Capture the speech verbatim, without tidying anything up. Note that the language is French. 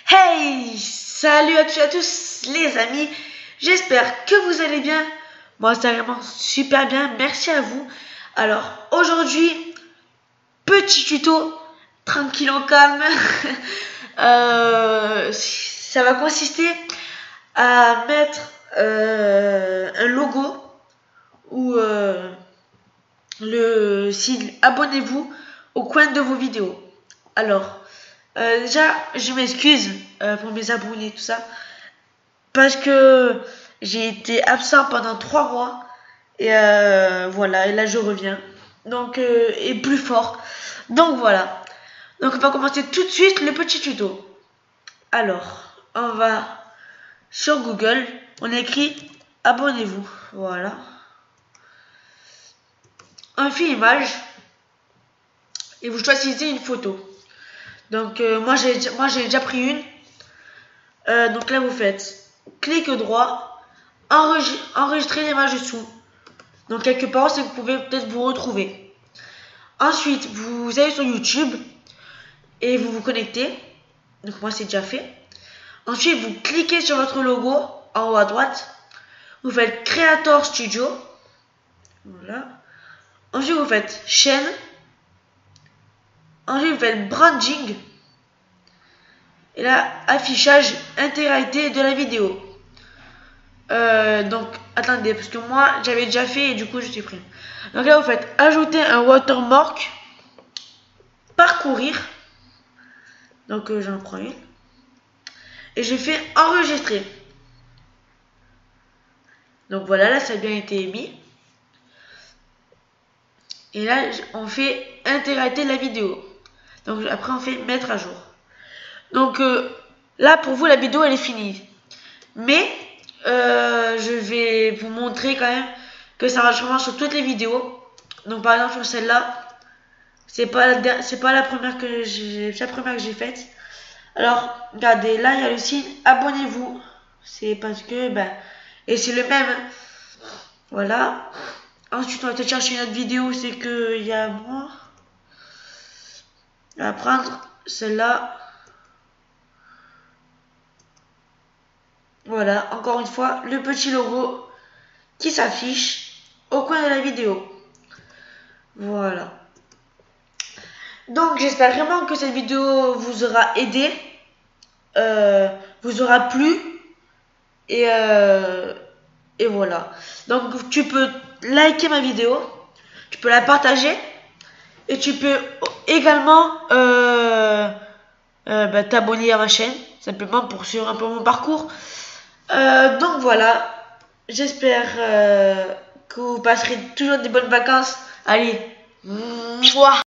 Hey, salut à tous et à tous les amis, j'espère que vous allez bien. Moi ça va vraiment super bien, merci à vous. Alors aujourd'hui, petit tuto, tranquille en calme. euh, ça va consister à mettre euh, un logo ou euh, le sigle abonnez-vous au coin de vos vidéos. Alors Euh, déjà, je m'excuse euh, pour mes abonnés, tout ça, parce que j'ai été absent pendant trois mois et euh, voilà, et là je reviens, donc euh, et plus fort. Donc voilà. Donc on va commencer tout de suite le petit tuto. Alors, on va sur Google, on écrit abonnez-vous, voilà. On fait image et vous choisissez une photo. Donc euh, moi j'ai moi j'ai déjà pris une. Euh, donc là vous faites clic droit, enregistrer, enregistrer l'image dessous. Donc quelque part c'est que vous pouvez peut-être vous retrouver. Ensuite vous allez sur YouTube et vous vous connectez. Donc moi c'est déjà fait. Ensuite vous cliquez sur votre logo en haut à droite. Vous faites Creator Studio. Voilà. Ensuite vous faites chaîne. Ensuite vous faites branding. Et là affichage intégralité de la vidéo. Euh, donc attendez parce que moi j'avais déjà fait et du coup je suis pris. Donc là vous faites ajouter un watermark, parcourir. Donc euh, j'en prends une et j'ai fait enregistrer. Donc voilà, là ça a bien été mis. Et là on fait intégralité de la vidéo. Donc après on fait mettre à jour. Donc euh, là pour vous la vidéo elle est finie. Mais euh, je vais vous montrer quand même que ça marche vraiment sur toutes les vidéos. Donc par exemple sur celle-là, c'est pas la c'est pas la première que j'ai la première que j'ai faite. Alors regardez, là il y a le signe abonnez-vous. C'est parce que ben et c'est le même. Voilà. Ensuite on va te chercher une autre vidéo, c'est que il y a moi. On va prendre celle-là. Voilà, encore une fois, le petit logo qui s'affiche au coin de la vidéo. Voilà. Donc j'espère vraiment que cette vidéo vous aura aidé, euh, vous aura plu et, euh, et voilà. Donc tu peux liker ma vidéo, tu peux la partager et tu peux également euh, euh, bah, t'abonner à ma chaîne, simplement pour suivre un peu mon parcours. Euh, donc voilà, j'espère euh, que vous passerez toujours des bonnes vacances. Allez, mouah.